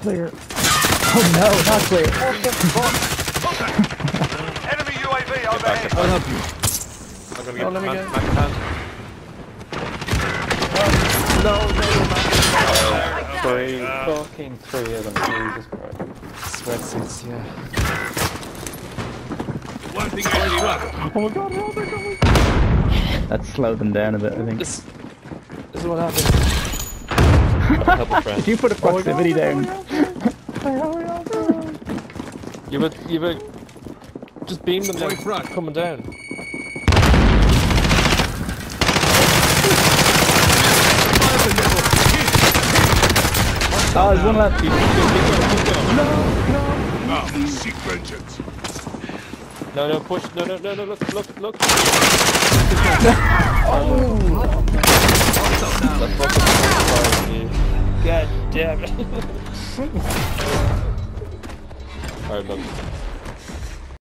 clear. Oh no, not clear. Enemy UAV overhead. I'll help you. I'm gonna get Oh, let me man, get- man hand. Fucking three of them, Jesus Christ. Sweatsuits, yeah. One thing I leave up. Oh my god, Robert, oh my god. That slowed them down a bit, I think. This is what happened. Help a friend. Did you put a proximity down? You would just beam them down, coming down. Oh, there's one left. Keep going. Now, seek vengeance. No, push. No, look. That's fucking God damn it. Alright, look.